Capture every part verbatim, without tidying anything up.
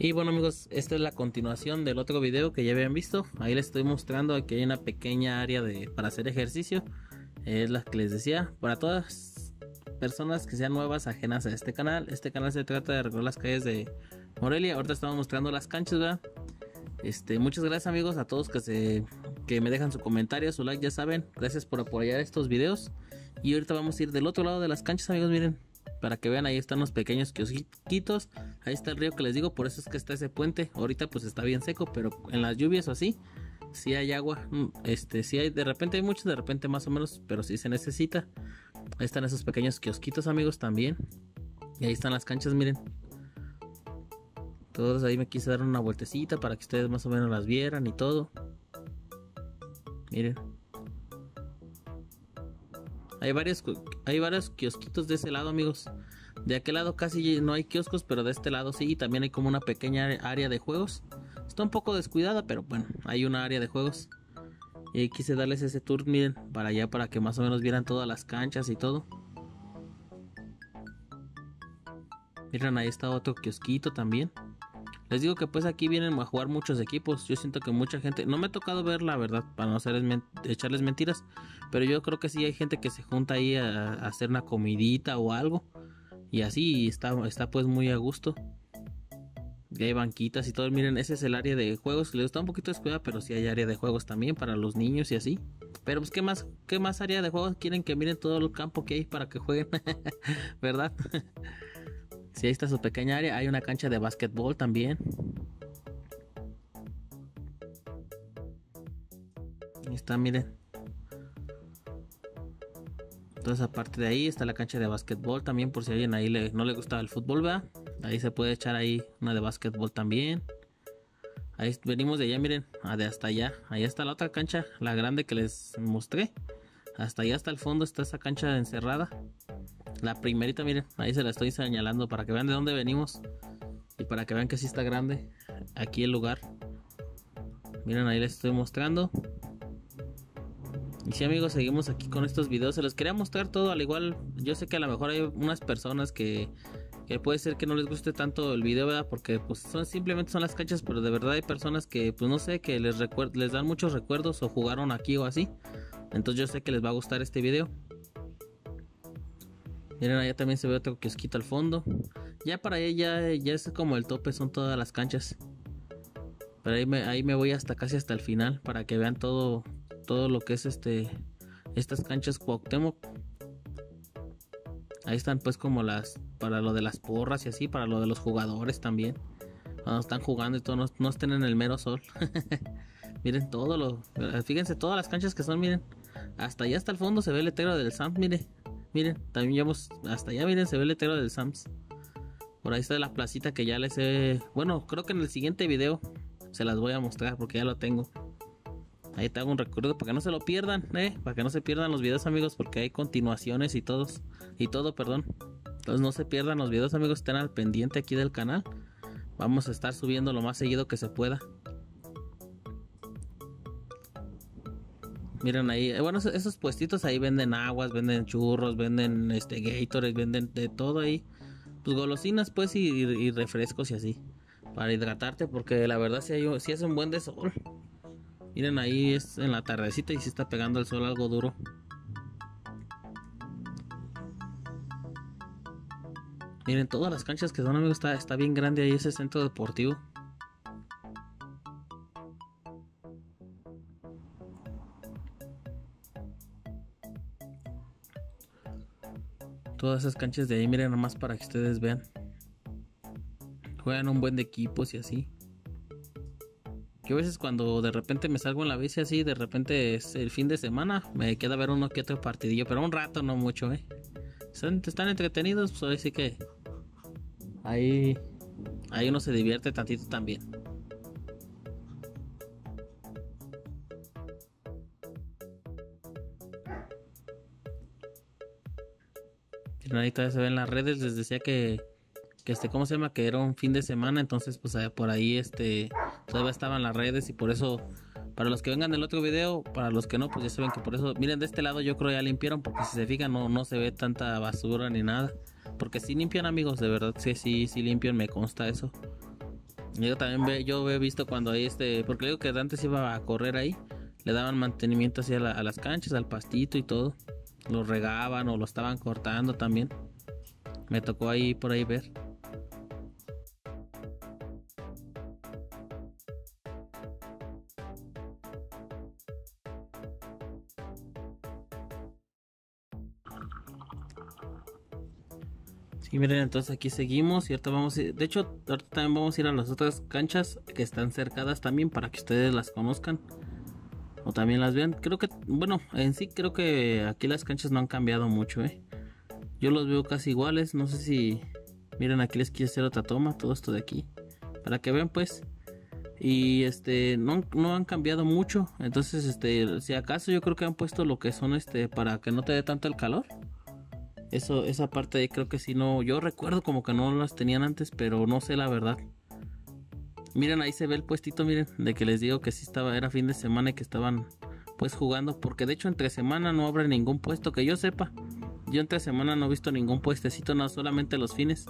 Y bueno amigos, esta es la continuación del otro video que ya habían visto. Ahí les estoy mostrando que hay una pequeña área de, para hacer ejercicio. Es la que les decía, para todas personas que sean nuevas, ajenas a este canal. Este canal se trata de recorrer las calles de Morelia. Ahorita estamos mostrando las canchas, ¿verdad? Este, muchas gracias amigos a todos que se que me dejan su comentario, su like, ya saben. Gracias por apoyar estos videos. Y ahorita vamos a ir del otro lado de las canchas, amigos, miren. Para que vean, ahí están los pequeños kiosquitos. Ahí está el río que les digo, por eso es que está ese puente. Ahorita pues está bien seco, pero en las lluvias o así, sí hay agua. Este, sí hay, de repente hay mucho, de repente más o menos, pero sí se necesita. Ahí están esos pequeños kiosquitos, amigos, también. Y ahí están las canchas, miren. Todos ahí me quise dar una vueltecita para que ustedes más o menos las vieran y todo. Miren. Hay varios, hay varios kiosquitos de ese lado, amigos. De aquel lado casi no hay kioscos, pero de este lado sí. Y también hay como una pequeña área de juegos. Está un poco descuidada, pero bueno, hay una área de juegos. Y ahí quise darles ese tour, miren, para allá, para que más o menos vieran todas las canchas y todo. Miren, ahí está otro kiosquito también. Les digo que pues aquí vienen a jugar muchos equipos. Yo siento que mucha gente, no me ha tocado ver la verdad, para no hacerles men echarles mentiras, pero yo creo que sí hay gente que se junta ahí a, a hacer una comidita o algo. Y así está, está pues muy a gusto. Y hay banquitas y todo. Miren, ese es el área de juegos. Les está un poquito descuidada, pero sí hay área de juegos también para los niños y así. Pero pues qué más, qué más área de juegos quieren que miren todo el campo que hay para que jueguen. ¿Verdad? Sí, ahí está su pequeña área. Hay una cancha de básquetbol también. Ahí está, miren. Entonces aparte de ahí está la cancha de básquetbol también, por si a alguien ahí le, no le gusta el fútbol, ¿verdad? Ahí se puede echar ahí una de básquetbol también. Ahí venimos de allá, miren, de hasta allá. Ahí está la otra cancha, la grande que les mostré. Hasta allá hasta el fondo está esa cancha encerrada. La primerita, miren, ahí se la estoy señalando para que vean de dónde venimos. Y para que vean que sí está grande aquí el lugar. Miren, ahí les estoy mostrando. Y sí amigos, seguimos aquí con estos videos. Se los quería mostrar todo, al igual. Yo sé que a lo mejor hay unas personas que, que puede ser que no les guste tanto el video, ¿verdad? Porque pues son, simplemente son las canchas. Pero de verdad hay personas que pues no sé, que les, les dan muchos recuerdos o jugaron aquí o así. Entonces yo sé que les va a gustar este video. Miren, allá también se ve otro kiosquito al fondo. Ya para allá ya, ya es como el tope, son todas las canchas. Pero ahí me, ahí me voy hasta casi hasta el final para que vean todo, todo lo que es este, estas canchas Cuauhtémoc. Ahí están pues como las, para lo de las porras y así, para lo de los jugadores también. Cuando están jugando y todo, no, no estén en el mero sol. Miren todo lo, fíjense todas las canchas que son, miren. Hasta allá hasta el fondo se ve el letrero del Sams, miren. Miren, también llevamos hasta allá, miren, se ve el letrero del Sams. Por ahí está la placita que ya les he... Bueno, creo que en el siguiente video se las voy a mostrar porque ya lo tengo. Ahí te hago un recuerdo para que no se lo pierdan, eh. Para que no se pierdan los videos, amigos, porque hay continuaciones y todos. Y todo, perdón. Entonces no se pierdan los videos, amigos, estén al pendiente aquí del canal. Vamos a estar subiendo lo más seguido que se pueda. Miren ahí, bueno, esos, esos puestitos ahí venden aguas, venden churros, venden este Gatorade, venden de todo ahí. Pues golosinas pues y, y refrescos y así. Para hidratarte porque la verdad si hay, si hace un buen de sol. Miren ahí es en la tardecita y si está pegando el sol algo duro. Miren todas las canchas que son, amigos, está, está bien grande ahí ese centro deportivo. Todas esas canchas de ahí, miren nomás para que ustedes vean. Juegan un buen de equipos y así. Yo a veces cuando de repente me salgo en la bici así, de repente es el fin de semana, me queda ver uno que otro partidillo, pero un rato, no mucho, eh. Están, están entretenidos, pues así que ahí, ahí uno se divierte tantito también. Ahí todavía se ven las redes, les decía que, que este, ¿cómo se llama? Que era un fin de semana, entonces pues por ahí este, todavía estaban las redes y por eso, para los que vengan del otro video, para los que no, pues ya saben que por eso, miren de este lado yo creo ya limpiaron, porque si se fijan no, no se ve tanta basura ni nada, porque si limpian amigos, de verdad, sí, sí, sí limpian, me consta eso. Yo también ve, yo he visto cuando hay este, porque digo que antes iba a correr ahí, le daban mantenimiento así a, la, a las canchas, al pastito y todo, lo regaban o lo estaban cortando también. Me tocó ahí por ahí ver. Sí, miren, entonces aquí seguimos y ahorita vamos a ir, de hecho, ahorita también vamos a ir a las otras canchas que están cercadas también para que ustedes las conozcan o también las vean. Creo que, bueno, en sí creo que aquí las canchas no han cambiado mucho, eh. Yo los veo casi iguales, no sé si, miren, aquí les quiero hacer otra toma, todo esto de aquí, para que vean pues. Y este, no, no han cambiado mucho, entonces este, si acaso yo creo que han puesto lo que son este, para que no te dé tanto el calor. Eso, esa parte ahí creo que sí no. Yo recuerdo como que no las tenían antes, pero no sé la verdad. Miren, ahí se ve el puestito, miren, de que les digo que sí estaba, era fin de semana y que estaban pues jugando. Porque de hecho entre semana no abre ningún puesto que yo sepa. Yo entre semana no he visto ningún puestecito, no, solamente los fines.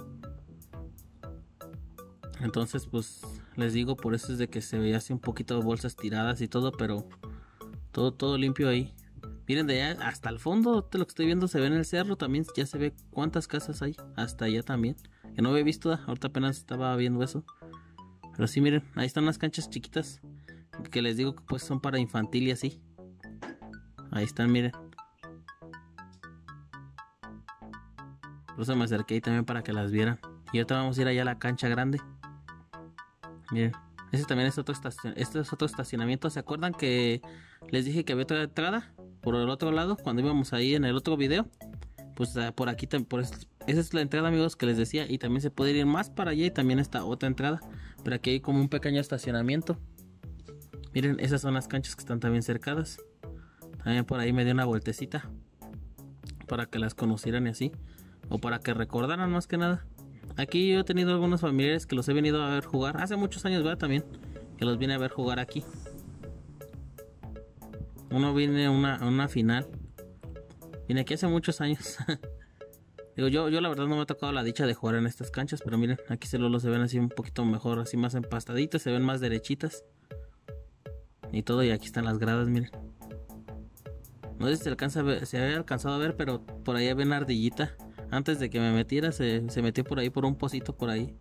Entonces pues les digo, por eso es de que se veía así un poquito de bolsas tiradas y todo, pero todo, todo limpio ahí. Miren, de allá hasta el fondo, de lo que estoy viendo, se ve en el cerro. También ya se ve cuántas casas hay. Hasta allá también. Que no había visto, ahorita apenas estaba viendo eso. Pero sí, miren, ahí están las canchas chiquitas. Que les digo que pues son para infantil y así. Ahí están, miren. Por eso me acerqué ahí también para que las vieran. Y ahorita vamos a ir allá a la cancha grande. Miren. Ese también es otro, estacion este es otro estacionamiento. ¿Se acuerdan que les dije que había otra entrada? Por el otro lado, cuando íbamos ahí en el otro video. Pues uh, por aquí, por es, esa es la entrada, amigos, que les decía. Y también se puede ir más para allá y también está otra entrada. Pero aquí hay como un pequeño estacionamiento. Miren, esas son las canchas que están también cercadas. También por ahí me dio una vueltecita. Para que las conocieran y así. O para que recordaran más que nada. Aquí yo he tenido algunos familiares que los he venido a ver jugar. Hace muchos años, ¿verdad? También. Que los vine a ver jugar aquí. Uno viene a una, a una final. Vine aquí hace muchos años. Digo, yo, yo la verdad no me ha tocado la dicha de jugar en estas canchas. Pero miren, aquí se, lo, se ven así un poquito mejor. Así más empastaditas. Se ven más derechitas. Y todo. Y aquí están las gradas, miren. No sé si se alcanza a ver, se había alcanzado a ver. Pero por ahí había una ardillita. Antes de que me metiera, se, se metió por ahí, por un pocito por ahí.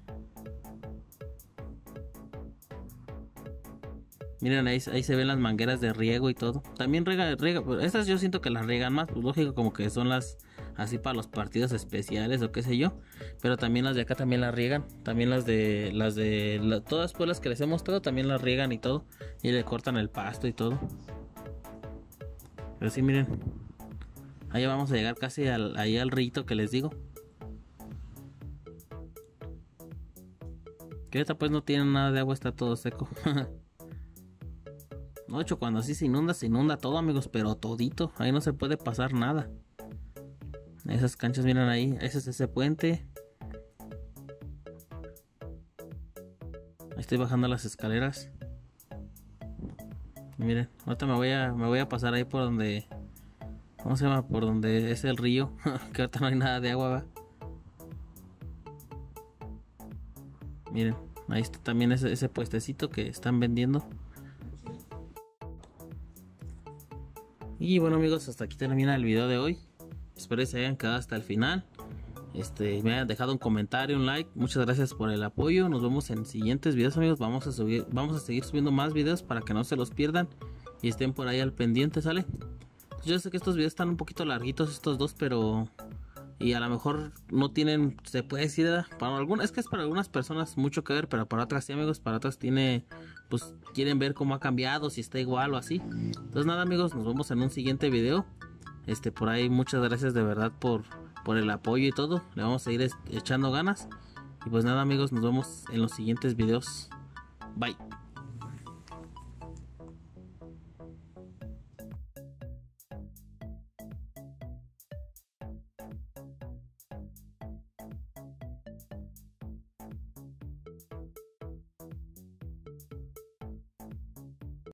Miren, ahí, ahí se ven las mangueras de riego y todo. También riega, riega, estas yo siento que las riegan más, pues lógico, como que son las así para los partidos especiales o qué sé yo. Pero también las de acá también las riegan. También las de, las de, la, todas pues las que les he mostrado también las riegan y todo. Y le cortan el pasto y todo. Pero sí, miren. Ahí vamos a llegar casi al, ahí al rito que les digo. Que ahorita pues no tiene nada de agua, está todo seco. No, de hecho, cuando así se inunda, se inunda todo, amigos, pero todito. Ahí no se puede pasar nada. Esas canchas, miren ahí. Ese es ese puente. Ahí estoy bajando las escaleras. Miren, ahorita me voy a, me voy a pasar ahí por donde... ¿Cómo se llama? Por donde es el río. Que ahorita no hay nada de agua, ¿va? Miren, ahí está también ese, ese puestecito que están vendiendo. Y bueno, amigos, hasta aquí termina el video de hoy. Espero que se hayan quedado hasta el final. Este, me hayan dejado un comentario, un like. Muchas gracias por el apoyo. Nos vemos en siguientes videos, amigos. Vamos a subir, vamos a seguir subiendo más videos para que no se los pierdan y estén por ahí al pendiente, ¿sale? Yo sé que estos videos están un poquito larguitos, estos dos, pero... Y a lo mejor no tienen, se puede decir, ¿verdad? Para algunas, es que es para algunas personas mucho que ver, pero para otras sí, amigos, para otras tiene, pues quieren ver cómo ha cambiado, si está igual o así. Entonces nada, amigos, nos vemos en un siguiente video. Este, por ahí muchas gracias de verdad por, por el apoyo y todo. Le vamos a ir echando ganas. Y pues nada, amigos, nos vemos en los siguientes videos. Bye.